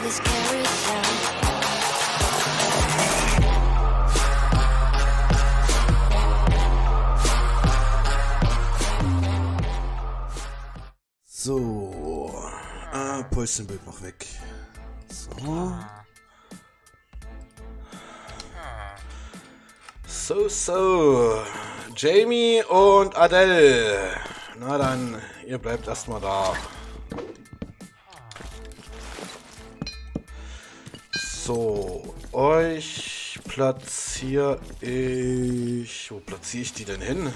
this carousel. So, Pulsenbild noch weg. So. Jamie und Adele. Na dann, ihr bleibt erstmal da. So, euch platziere ich... Wo platziere ich die denn hin?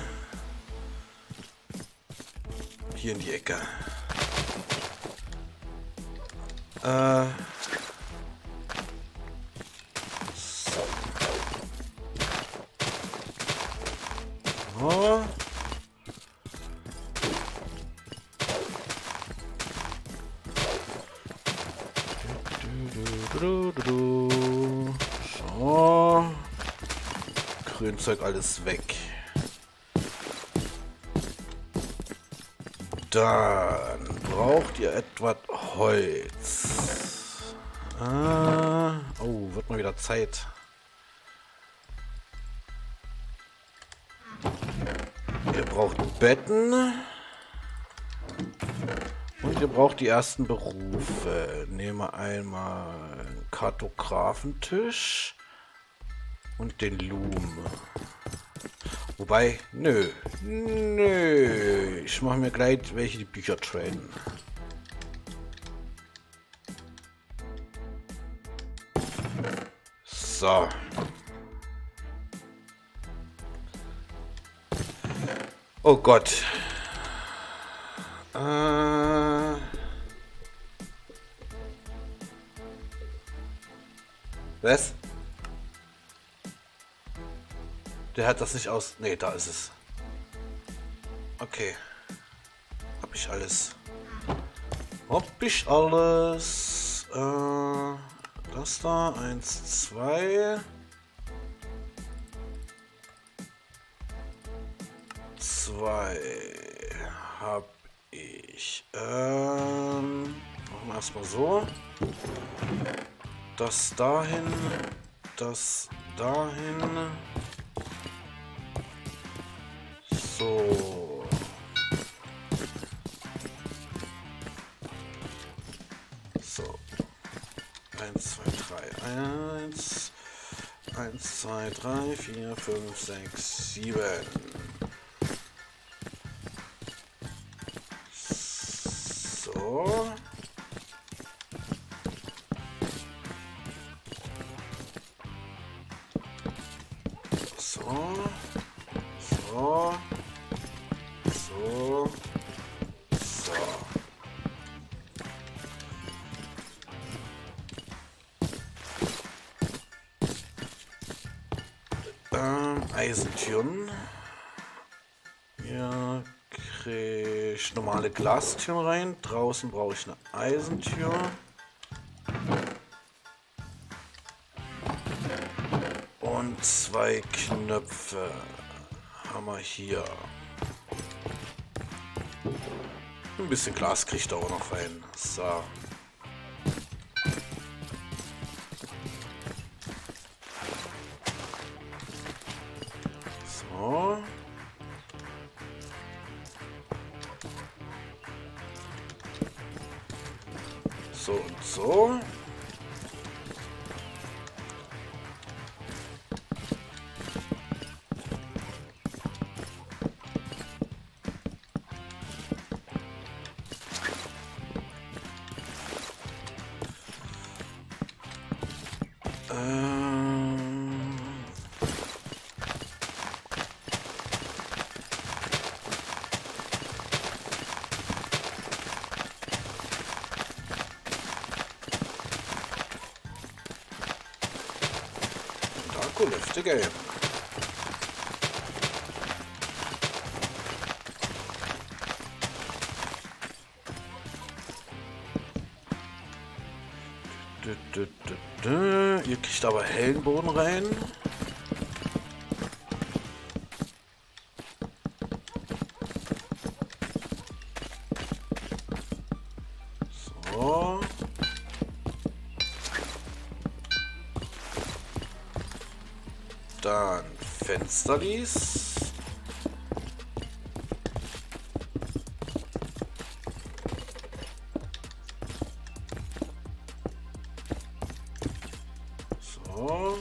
Hier in die Ecke. So. Oh. So. Grünzeug alles weg. Dann braucht ihr etwas Holz. Oh, wird mal wieder Zeit. Ihr braucht Betten. Und ihr braucht die ersten Berufe. Nehmen wir einmal einen Kartografentisch und den Loom. Wobei, nö. Ich mache mir gleich welche die Bücher traden. So. Oh Gott. Was? Der hat das nicht aus... Nee, da ist es. Okay. Hab ich alles. Das da. 1, 2. 2. Hab ich. Machen wir erstmal so. Das dahin. Das dahin. So. So. 1, 2, 3. 1, 2, 3, 4, 5, 6, 7. So. Eisentüren. Hier kriege ich normale Glastüren rein. Draußen brauche ich eine Eisentür. Und 2 Knöpfe haben wir hier. Ein bisschen Glas kriegt da auch noch rein. So. So. So und so. Lüfte gelb. Ihr kriegt aber hellen Boden rein. So. Dann Fensterlies. So.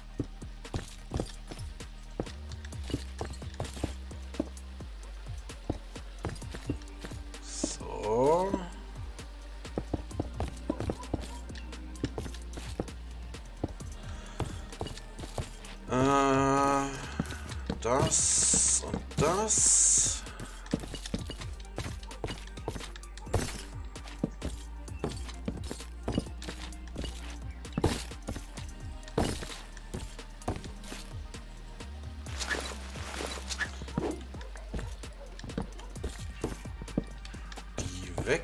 So. Das und das. Die weg.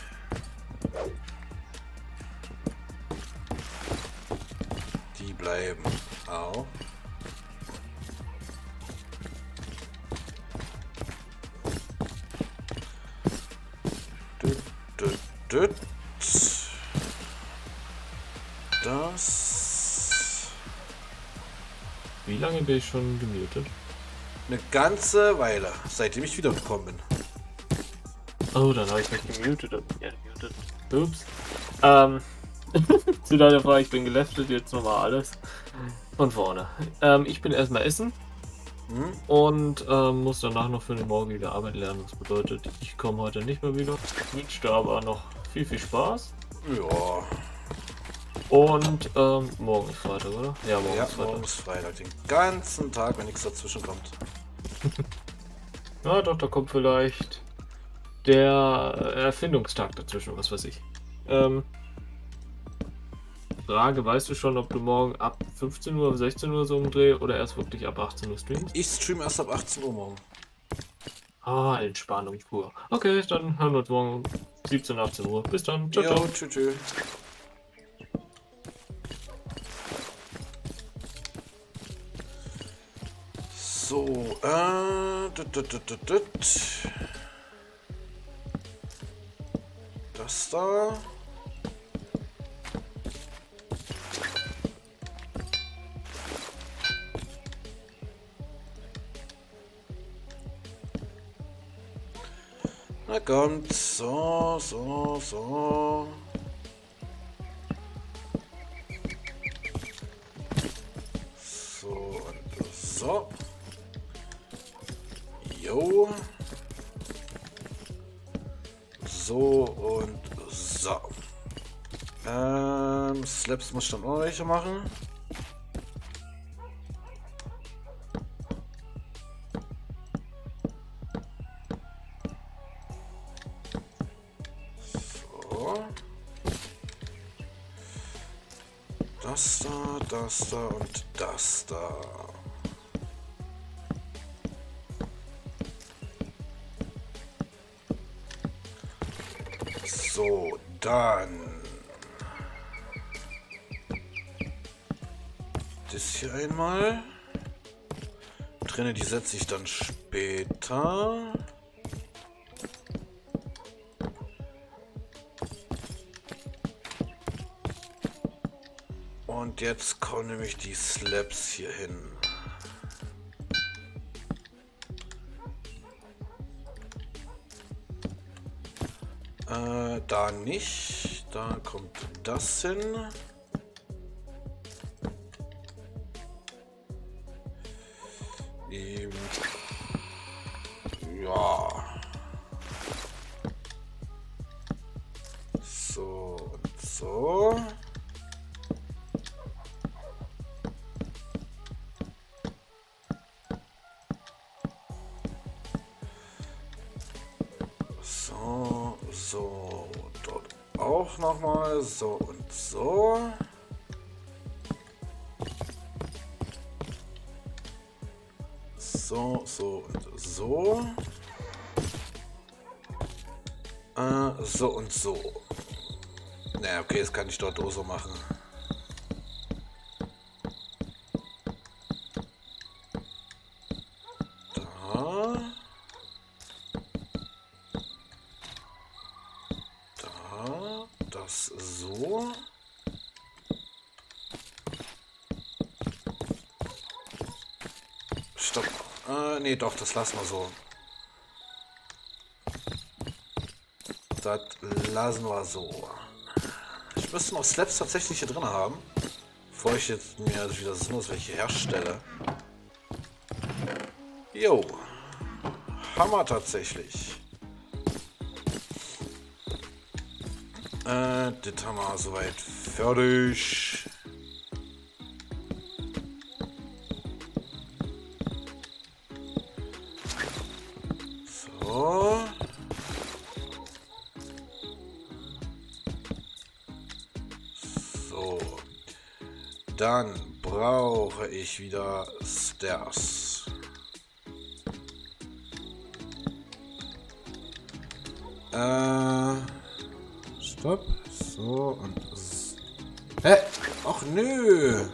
Die bleiben auch. Das. Wie lange bin ich schon gemutet? Eine ganze Weile, seitdem ich wiedergekommen bin. Oh, dann habe ich mich gemutet. Ja, gemutet. Ups. Zu deiner Frage, ich bin geleftet, jetzt nochmal alles. Von vorne. Ich bin erstmal essen. Und muss danach noch für eine morgige Arbeit lernen. Das bedeutet, ich komme heute nicht mehr wieder. Ich wünsche dir aber noch viel, viel Spaß. Ja. Und morgen ist Freitag, oder? Ja, morgen ist Freitag. Morgen ist Freitag. Den ganzen Tag, wenn nichts dazwischen kommt. Ja, doch, da kommt vielleicht der Erfindungstag dazwischen, was weiß ich. Frage, weißt du schon, ob du morgen ab 15 Uhr, 16 Uhr so umdreh oder erst wirklich ab 18 Uhr streamst? Ich stream erst ab 18 Uhr morgen. Ah, Entspannung pur. Okay, dann hören wir uns morgen 17, 18 Uhr. Bis dann. Ciao, ciao. Tschüss, tschüss. So, das da. Na kommt, so. So und so. Jo. So und so. Slaps muss ich dann auch welche machen. So. Das da und das da. So, dann das hier einmal. Trenne, die setze ich dann später. Und jetzt kommen nämlich die Slabs hier hin. Da nicht. Da kommt das hin. Ja. So und so. So, dort auch nochmal, so und so. So und so. So und so. Naja, okay, das kann ich dort auch so machen. Das so. nee, doch, das lassen wir so. Das lassen wir so. Ich müsste noch Slabs tatsächlich hier drin haben. Bevor ich jetzt mir wieder sinnlos welche herstelle. Jo. Hammer tatsächlich. Das haben wir soweit fertig. So. So. Dann brauche ich wieder Stairs. Stopp. So und... Hä? Ach nö.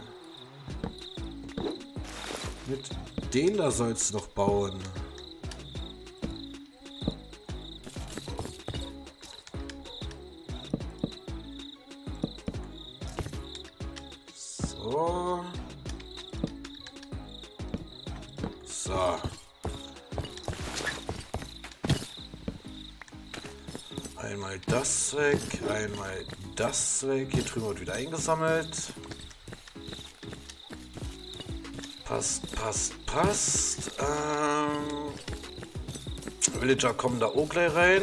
Mit denen da sollst du doch bauen. So. So. Einmal das weg, einmal das weg. Hier drüben wird wieder eingesammelt. Passt, passt, passt. Villager kommen da auch gleich rein.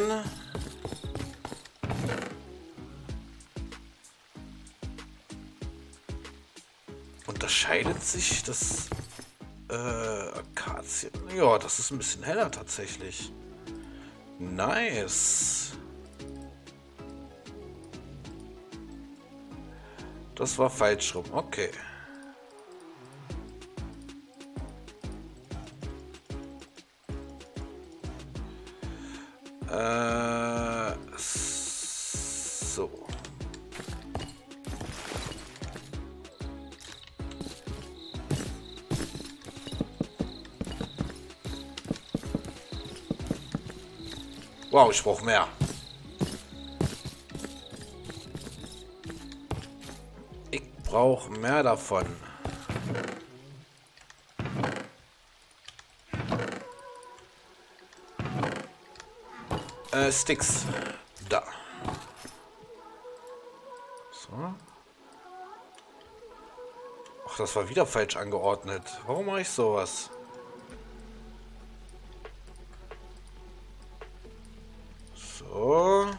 Unterscheidet sich das Akazien? Ja, das ist ein bisschen heller tatsächlich. Nice. Das war falsch rum. Okay. So. Wow, ich brauche mehr. Ich brauche mehr davon. Sticks. Da. So. Ach, das war wieder falsch angeordnet. Warum mache ich sowas? So.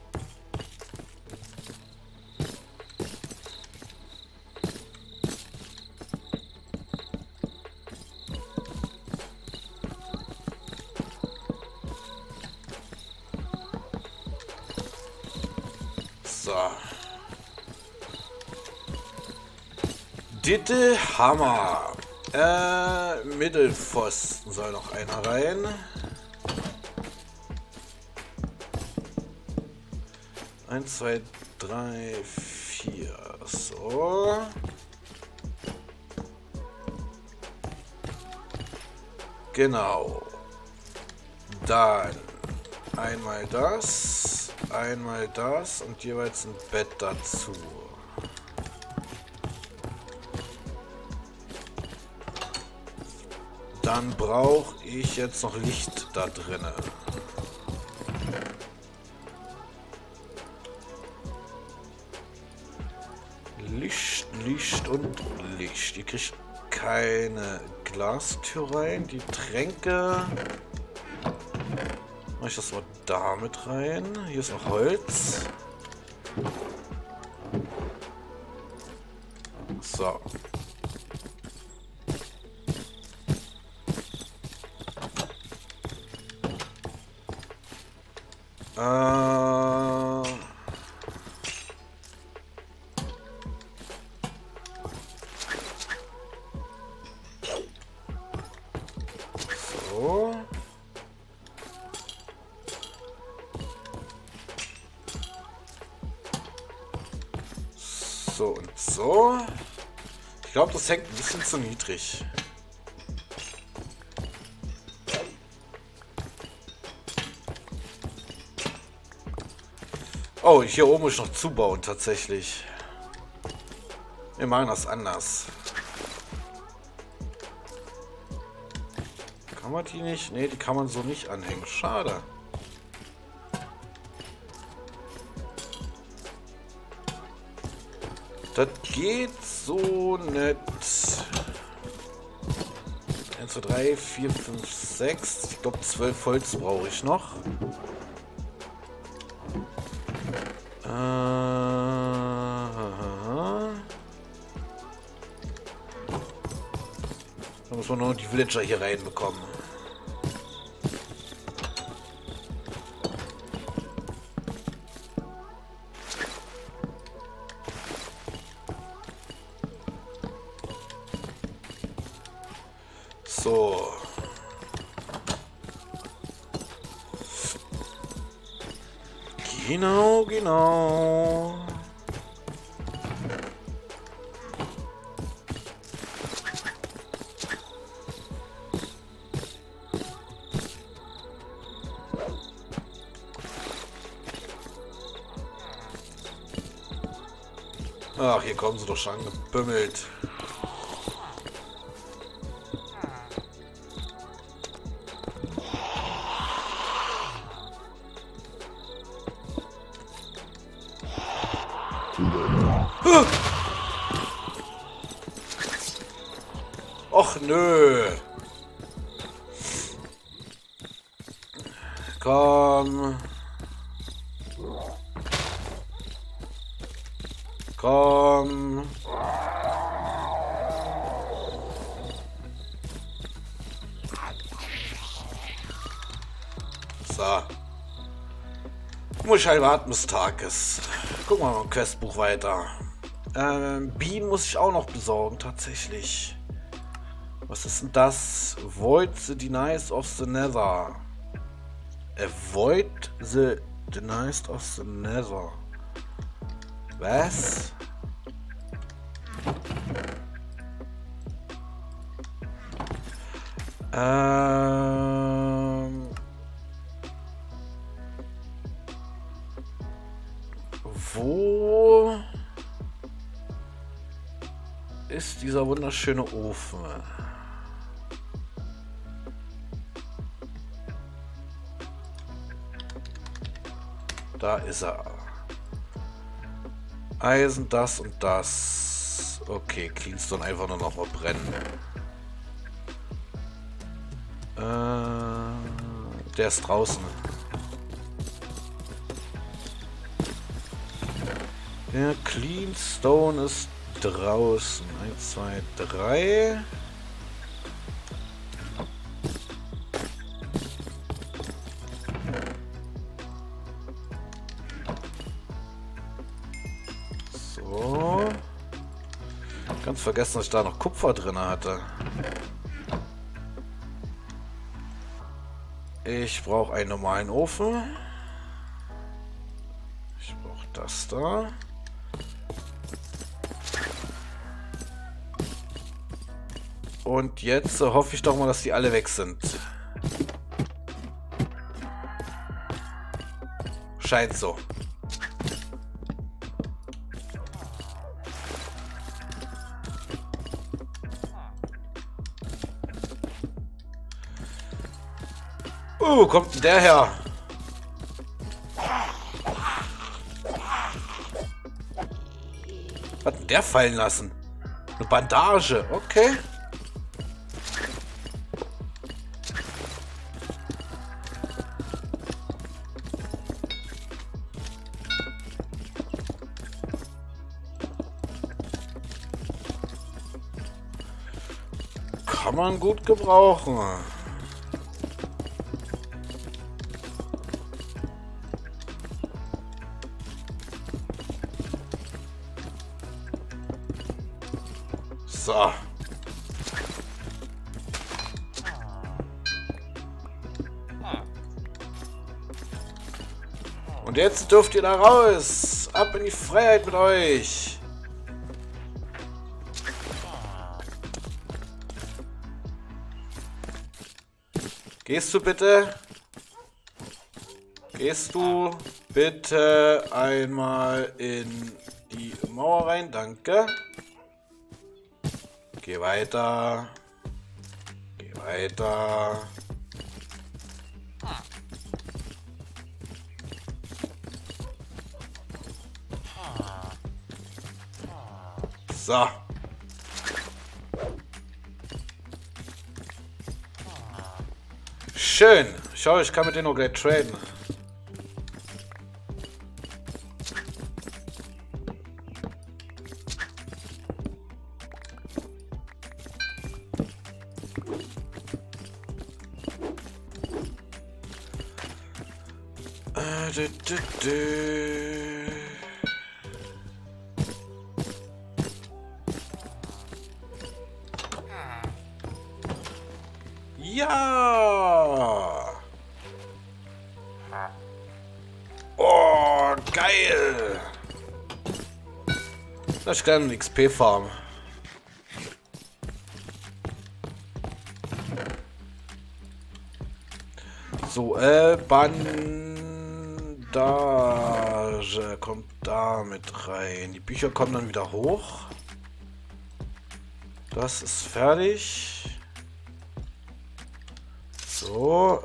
So. Ditte Hammer. Mittelpfosten soll noch einer rein. Eins, zwei, drei, vier. So. Genau. Dann einmal das und jeweils ein Bett dazu. Dann brauche ich jetzt noch Licht da drinnen. Licht, Licht und Licht. Ihr kriegt keine Glastür rein. Die Tränke... Mache ich das mal da mit rein. Hier ist noch Holz. So. So. So und so. Ich glaube, das hängt ein bisschen zu niedrig. Oh, hier oben muss ich noch zubauen, tatsächlich. Wir machen das anders. Kann man die nicht? Ne, die kann man so nicht anhängen. Schade. Das geht so nicht. 1, 2, 3, 4, 5, 6. Ich glaube 12 Holz brauche ich noch. Da muss man noch die Villager hier reinbekommen. So. Genau, genau. Ach, hier kommen sie doch schon gebümmelt. Och nö. Komm. Komm. So. Muss ich halt warten bis Tag ist. Gucken wir mal im Questbuch weiter. Bienen muss ich auch noch besorgen, tatsächlich. Was ist denn das? Avoid the denies of the nether. Avoid the denies of the nether. Was? Wo ist dieser wunderschöne Ofen? Da ist er. Eisen, das und das. Okay, Cleanstone einfach nur noch mal brennen. Der ist draußen. Der Cleanstone ist draußen. 1, 2, 3. So. Ganz vergessen, dass ich da noch Kupfer drin hatte. Ich brauche einen normalen Ofen. Ich brauche das da. Und jetzt hoffe ich doch mal, dass die alle weg sind. Scheint so. Kommt denn der her? Was hat denn der fallen lassen? Eine Bandage, okay. Kann man gut gebrauchen. So. Und jetzt dürft ihr da raus. Ab in die Freiheit mit euch. Gehst du bitte? Gehst du bitte einmal in die Mauer rein? Danke. Geh weiter. Geh weiter. So. Schön. Schau, ich kann mit denen noch gleich traden. Ja! Oh, geil! Das ist gerne ein XP-Farm. So, Bandage kommt da mit rein. Die Bücher kommen dann wieder hoch. Das ist fertig. So,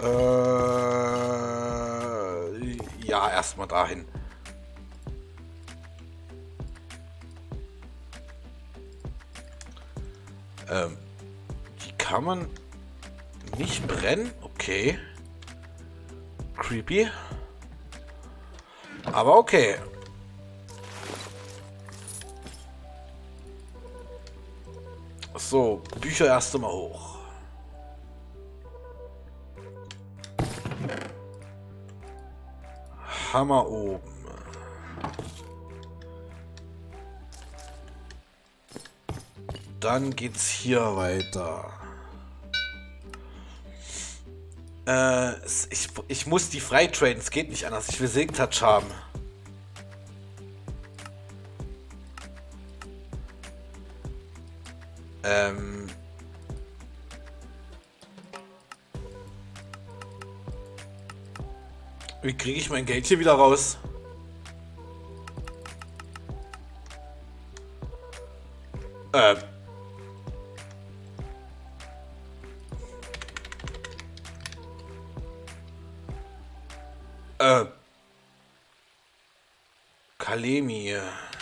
ja, erstmal dahin. Die kann man nicht brennen? Okay. Creepy. Aber okay. So, Bücher erst einmal hoch. Hammer oben. Dann geht's hier weiter. Ich muss die freitraden, es geht nicht anders. Ich will Silk-Touch haben. Wie kriege ich mein Geld hier wieder raus? Kalemi.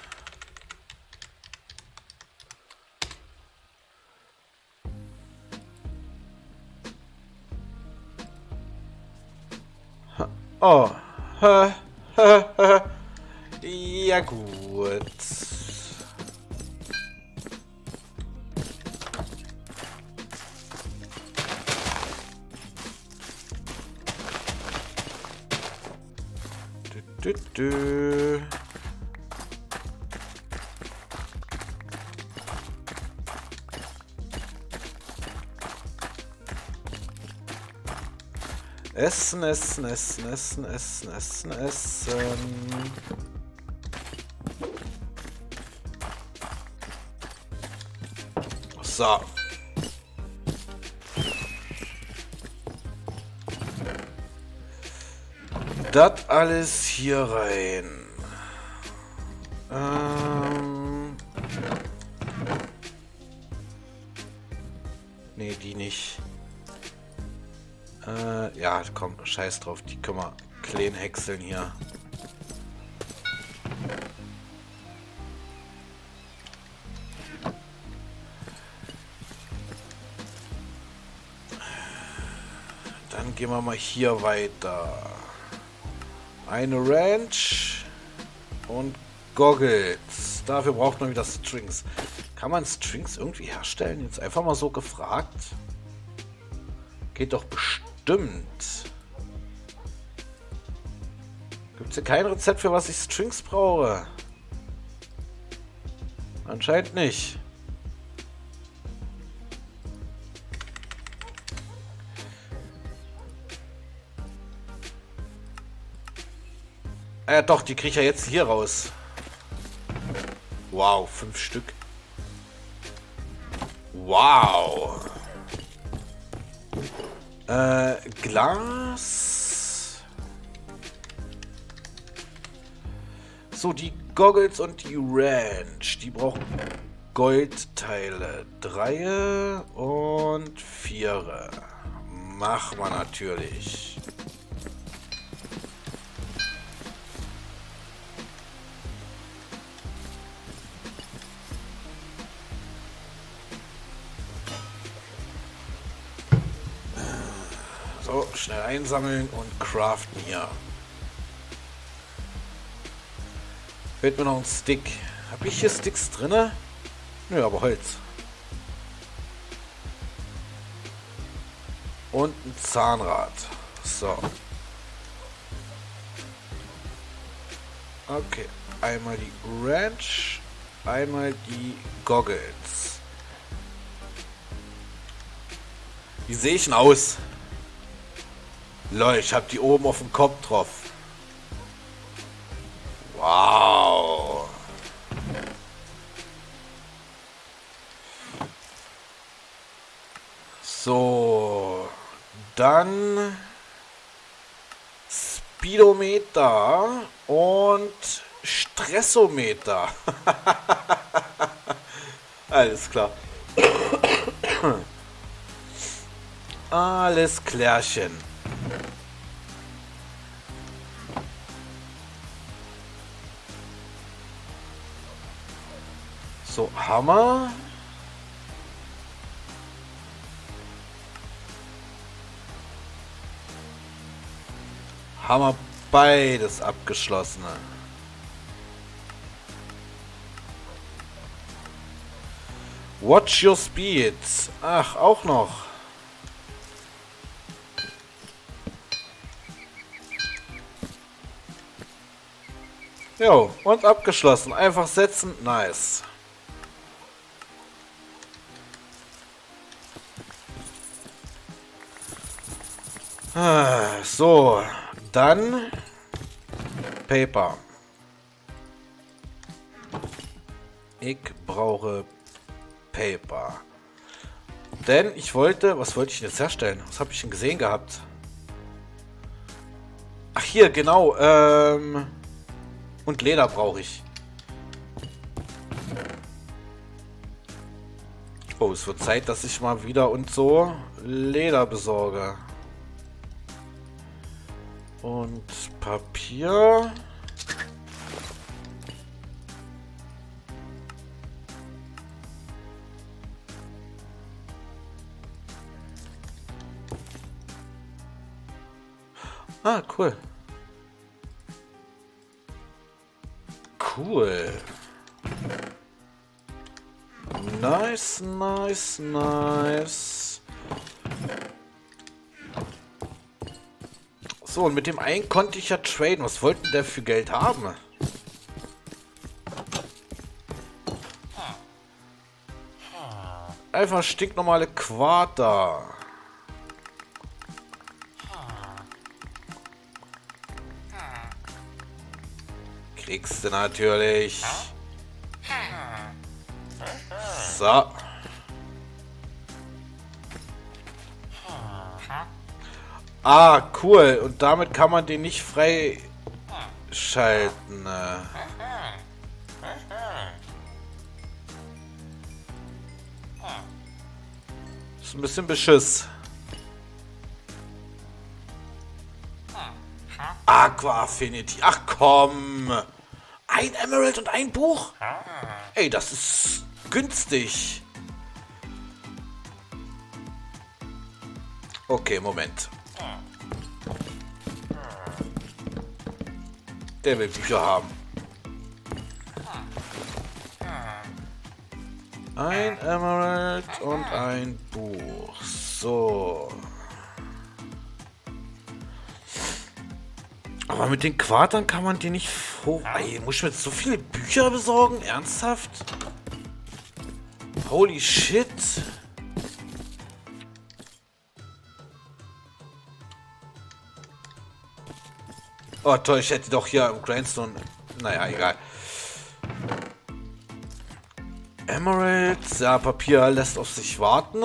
Oh. Ja gut. Du. Essen. So. Das alles hier rein. Nee, die nicht. Ja, komm, scheiß drauf. Die können wir klein häckseln hier. Dann gehen wir mal hier weiter. Eine Ranch und Goggles. Dafür braucht man wieder Strings. Kann man Strings irgendwie herstellen? Jetzt einfach mal so gefragt. Geht doch bestimmt. Gibt es hier kein Rezept, für was ich Strings brauche? Anscheinend nicht. Ja, doch, die kriege ich ja jetzt hier raus. Wow, 5 Stück. Wow. Glas. So, die Goggles und die Ranch. Die brauchen Goldteile. 3 und 4. Machen wir natürlich. So, schnell einsammeln und craften hier. Fehlt mir noch ein Stick. Habe ich hier Sticks drinne? Nö, aber Holz. Und ein Zahnrad. So. Okay. Einmal die Ranch. Einmal die Goggles. Wie sehe ich denn aus? Leute, ich hab die oben auf dem Kopf drauf. Wow. So. Dann Speedometer und Stressometer. Alles klar. Alles klärchen. So, Hammer. Hammer, beides abgeschlossen. Watch your speed. Ach, auch noch. Jo, und abgeschlossen. Einfach setzen. Nice. So, dann Paper. Ich brauche Paper. Denn ich wollte... Was wollte ich jetzt herstellen? Was habe ich denn gesehen gehabt? Ach, hier, genau. Und Leder brauche ich. Oh, es wird Zeit, dass ich mal wieder und so Leder besorge. Und Papier. Ah, cool. Cool. Nice, nice, nice. So, und mit dem einen konnte ich ja traden. Was wollten der für Geld haben? Einfach stinknormale Quarter. Kriegst du natürlich. So. Ah, cool. Und damit kann man den nicht freischalten. Ist ein bisschen Beschiss. Aqua Affinity. Ach komm. Ein Emerald und ein Buch? Ey, das ist günstig. Okay, Moment. Der will Bücher haben. Ein Emerald und ein Buch. So. Aber mit den Quartern kann man die nicht vor... Ey, muss ich mir jetzt so viele Bücher besorgen? Ernsthaft? Holy shit. Oh toll, ich hätte doch hier im Grindstone... Naja, egal. Emeralds, ja, Papier lässt auf sich warten.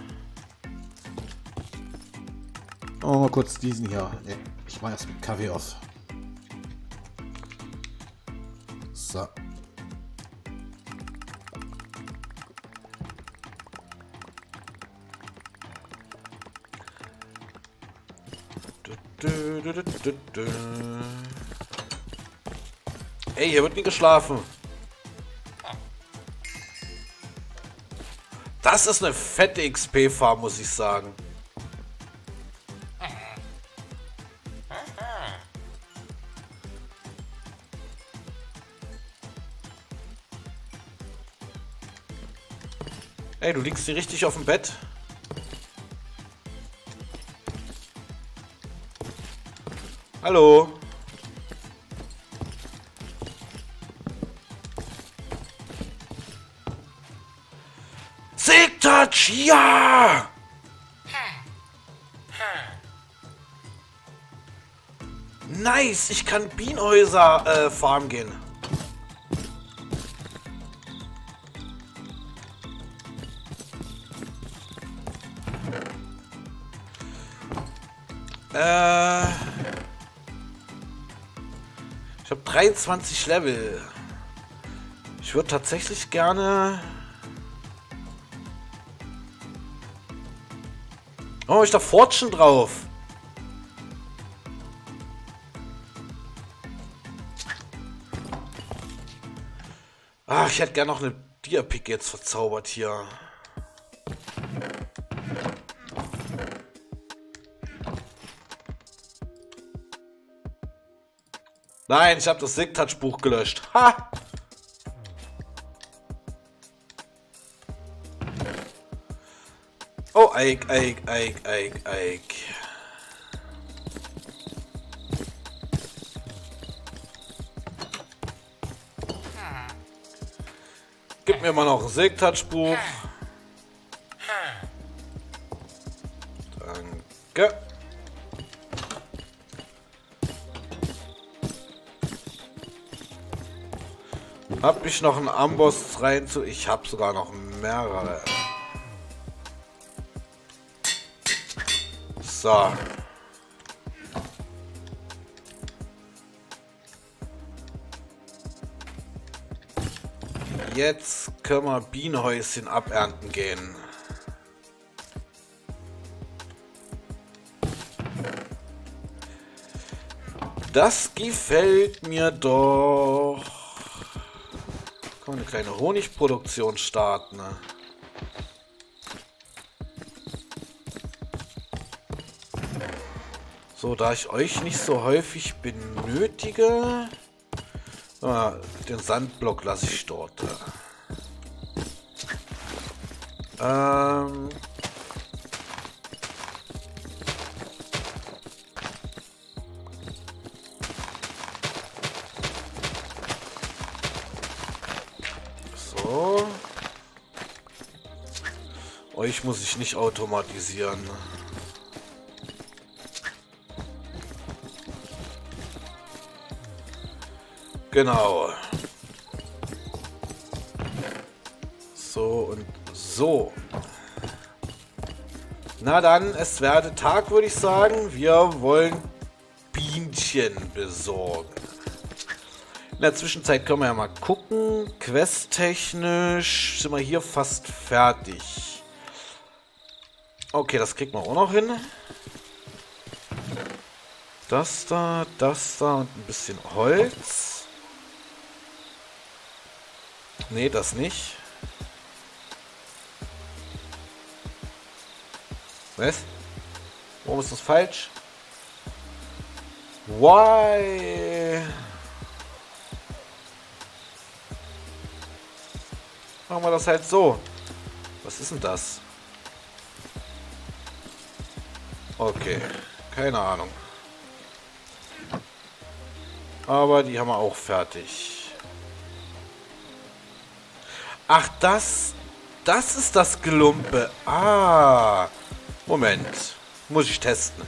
Oh, mal kurz diesen hier. Nee, ich mache erst mit Kaffee auf. So. Ey, hier wird nie geschlafen. Das ist eine fette XP-Farm, muss ich sagen. Ey, du liegst hier richtig auf dem Bett. Hallo? Sigtouch, ja! Nice, ich kann Bienenhäuser farmen gehen. Ich habe 23 Level. Ich würde tatsächlich gerne... Oh, ich da Fortune drauf. Ach, ich hätte gerne noch eine Dia-Pick jetzt verzaubert hier. Nein, ich habe das Sigtouch-Buch gelöscht. Ha! Oh, Eik. Gib mir mal noch ein Sigtouch-Buch. Danke. Hab ich noch einen Amboss rein zu... Ich habe sogar noch mehrere. So. Jetzt können wir Bienenhäuschen abernten gehen. Das gefällt mir doch. Kann man eine kleine Honigproduktion starten. Ne? So, da ich euch nicht so häufig benötige, den Sandblock lasse ich dort. So. Euch muss ich nicht automatisieren. Genau. So und so. Na dann, es werde Tag, würde ich sagen. Wir wollen Bienchen besorgen. In der Zwischenzeit können wir ja mal gucken. Questtechnisch sind wir hier fast fertig. Okay, das kriegt man auch noch hin. Das da und ein bisschen Holz. Nee, das nicht. Was? Warum ist das falsch? Why? Machen wir das halt so. Was ist denn das? Okay, keine Ahnung. Aber die haben wir auch fertig. Ach, das ist das Gelumpe. Ah, Moment. Muss ich testen.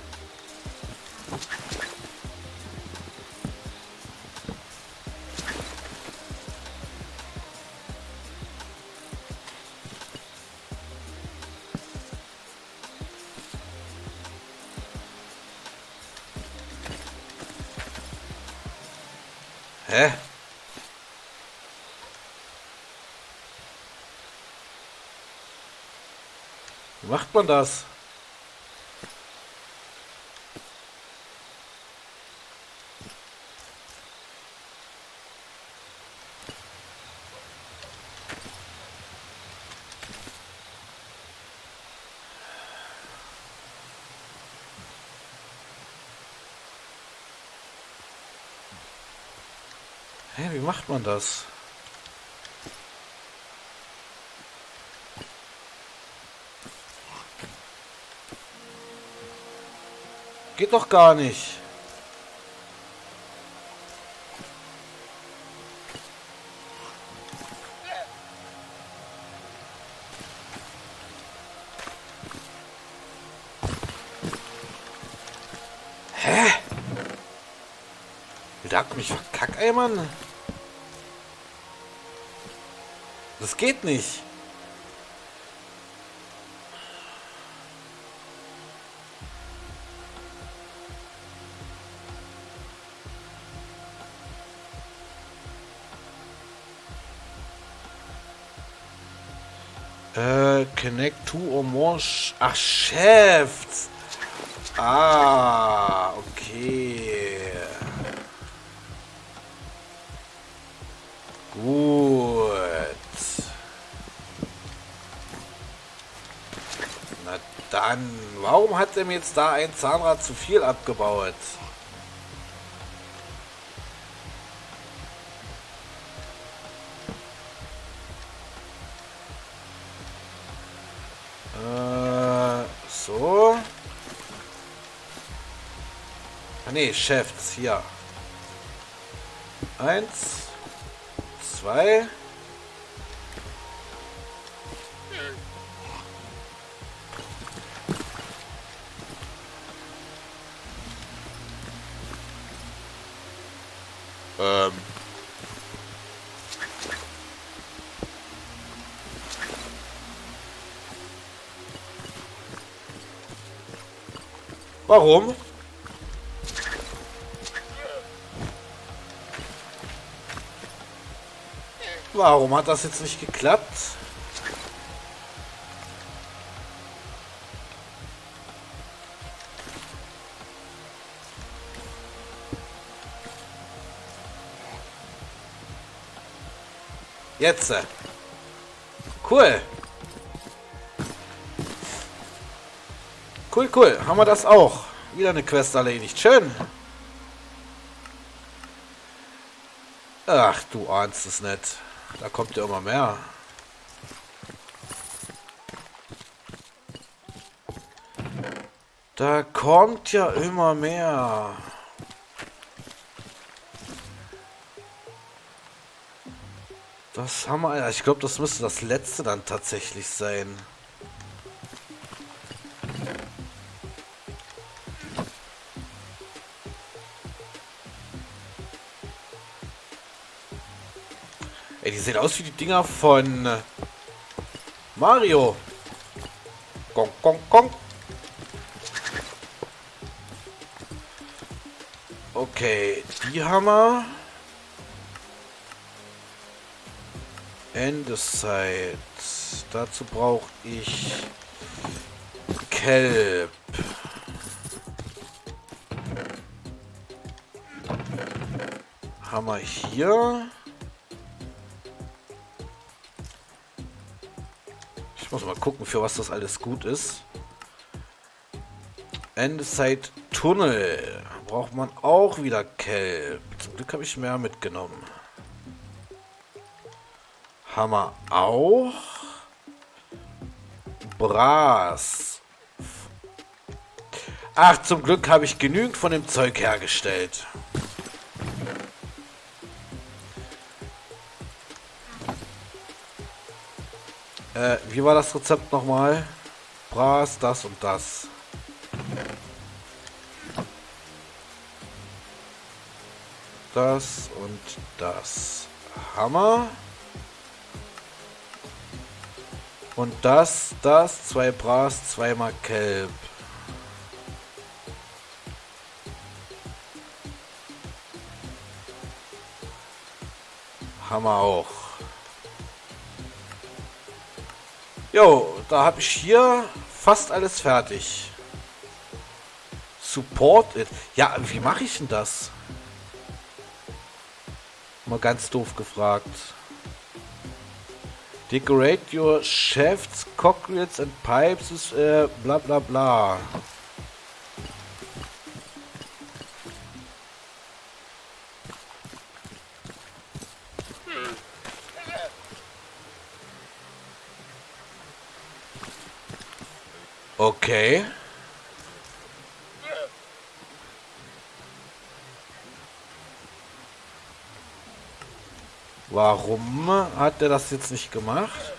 Hä? Wie macht man das? Hä, wie macht man das? geht doch gar nicht. Hä? Lag mich verkackt, ey, Mann. Das geht nicht. Connect two or more. Ach, Chefs. Ah, okay. Gut. Na dann, warum hat er mir jetzt da ein Zahnrad zu viel abgebaut? So. Ah ne, Chefs, hier. 1, 2. Warum? Warum hat das jetzt nicht geklappt? Jetzt. Cool. Cool, cool. Haben wir das auch. Wieder eine Quest erledigt. Schön. Ach, du ahnst es nicht. Da kommt ja immer mehr. Da kommt ja immer mehr. Das haben wir... Ich glaube, das müsste das letzte dann tatsächlich sein. Ey, die sehen aus wie die Dinger von Mario. Gong, gong, gong. Okay, die haben wir. Endeszeit. Dazu brauche ich Kelp. Haben wir hier. Ich muss mal gucken, für was das alles gut ist. Endeszeit Tunnel. Braucht man auch wieder Kelp. Zum Glück habe ich mehr mitgenommen. Hammer auch. Bras. Ach, zum Glück habe ich genügend von dem Zeug hergestellt. Wie war das Rezept nochmal? Bras, das und das. Das und das. Hammer. Und das, 2 Bras, 2 Kelp. Hammer auch. Jo, da habe ich hier fast alles fertig. Support it. Ja, wie mache ich denn das? Mal ganz doof gefragt. Decorate your shafts, cockpits and pipes ist bla bla bla. Okay. Warum hat der das jetzt nicht gemacht?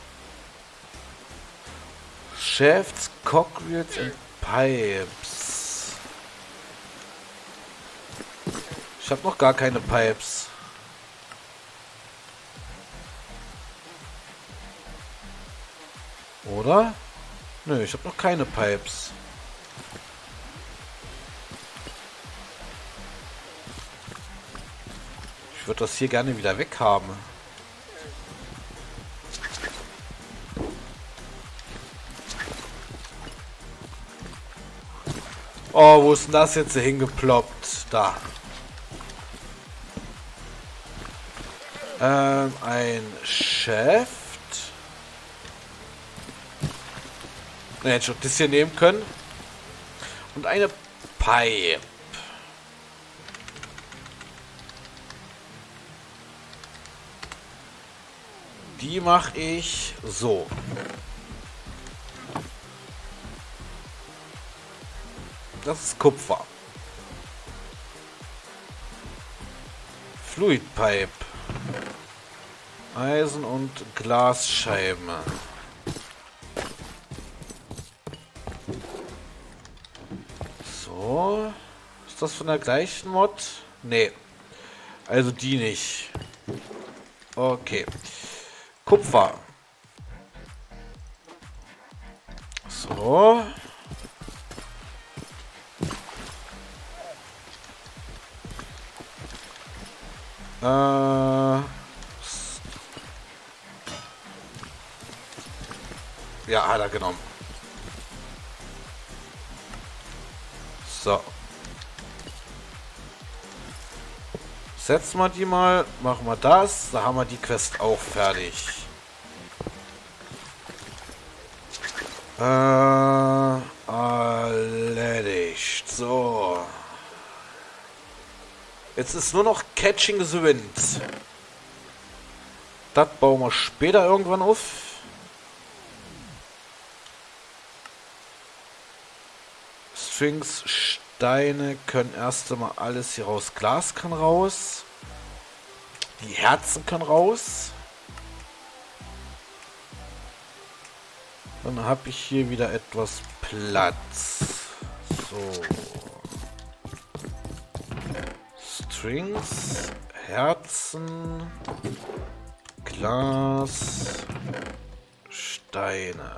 Shafts, Cockreels und Pipes. Ich habe noch gar keine Pipes. Oder? Nö, ich habe noch keine Pipes. Ich würde das hier gerne wieder weghaben. Oh, wo ist denn das jetzt hingeploppt? Da. Ein Shaft. Ne, hätte ich auch das hier nehmen können. Und eine Pipe. Die mache ich so. Das ist Kupfer. Fluid Pipe. Eisen und Glasscheiben. So. Ist das von der gleichen Mod? Nee. Also die nicht. Okay. Kupfer. So. Ja, hat er genommen. So. Setzen wir die mal. Machen wir das. Da haben wir die Quest auch fertig. Erledigt. So. Jetzt ist nur noch Catching the Wind. Das bauen wir später irgendwann auf. Strings, Steine können erst einmal alles hier raus. Glas kann raus. Die Herzen können raus. Dann habe ich hier wieder etwas Platz. So. Strings, Herzen, Glas, Steine.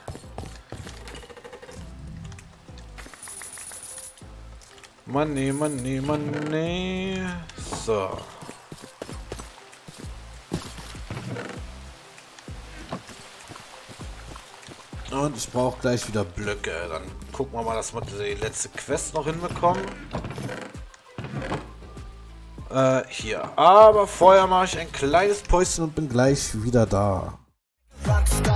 Money, money, money. So. Und ich brauche gleich wieder Blöcke. Dann gucken wir mal, dass wir die letzte Quest noch hinbekommen. Hier. Aber vorher mache ich ein kleines Päuschen und bin gleich wieder da.